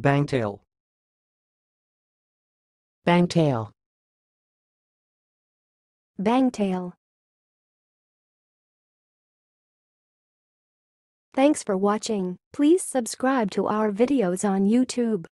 bangtail, bangtail, bangtail. Thanks for watching. Please subscribe to our videos on YouTube.